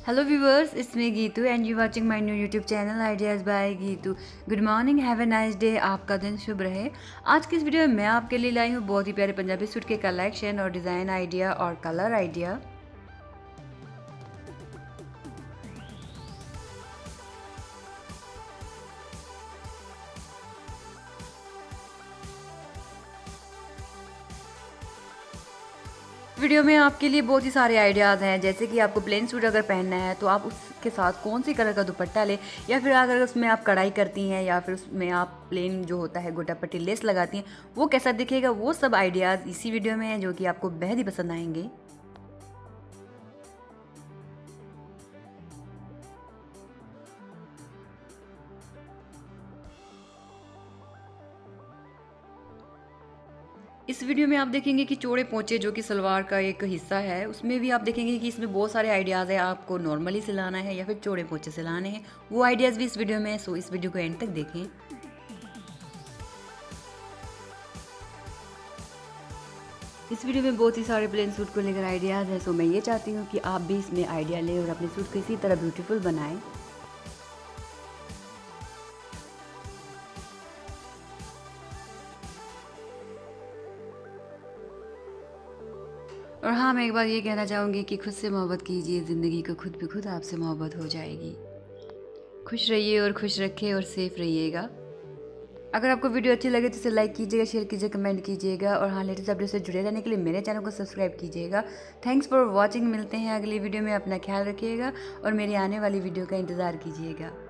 Hello viewers, it's me Geetu and you're watching my new YouTube channel Ideas by Geetu. Good morning, have a nice day. आपका दिन शुभ रहे। आज की इस video में मैं आपके लिए लाई हूँ बहुत ही प्यारे पंजाबी सूट के कलेक्शन और डिज़ाइन आइडिया और कलर आइडिया। वीडियो में आपके लिए बहुत ही सारे आइडियाज़ हैं, जैसे कि आपको प्लेन सूट अगर पहनना है तो आप उसके साथ कौन सी कलर का दुपट्टा लें, या फिर अगर उसमें आप कढ़ाई करती हैं या फिर उसमें आप प्लेन जो होता है गोटा पट्टी लेस लगाती हैं वो कैसा दिखेगा। वो सब आइडियाज़ इसी वीडियो में हैं जो कि आपको बेहद ही पसंद आएंगे। इस वीडियो में आप देखेंगे कि चौड़े पोंचे जो कि सलवार का एक हिस्सा है उसमें भी आप देखेंगे कि इसमें बहुत सारे आइडियाज़ हैं। आपको नॉर्मली सिलाना है या फिर चौड़े पोंचे सिलाने हैं, वो आइडियाज़ भी इस वीडियो में है। सो इस वीडियो को एंड तक देखें। इस वीडियो में बहुत ही सारे प्लेन सूट को लेकर आइडियाज़ हैं। सो मैं ये चाहती हूँ कि आप भी इसमें आइडिया लें और अपने सूट को इसी तरह ब्यूटीफुल बनाएं। और हाँ, मैं एक बार ये कहना चाहूँगी कि खुद से मोहब्बत कीजिए, ज़िंदगी को खुद भी खुद आपसे मोहब्बत हो जाएगी। खुश रहिए और खुश रखिए और सेफ रहिएगा। अगर आपको वीडियो अच्छी लगे तो इसे लाइक कीजिएगा, शेयर कीजिए, कमेंट कीजिएगा और हाँ, लेटेस्ट अपडेट से जुड़े रहने के लिए मेरे चैनल को सब्सक्राइब कीजिएगा। Thanks for watching. मिलते हैं अगली वीडियो में। अपना ख्याल रखिएगा और मेरी आने वाली वीडियो का इंतज़ार कीजिएगा।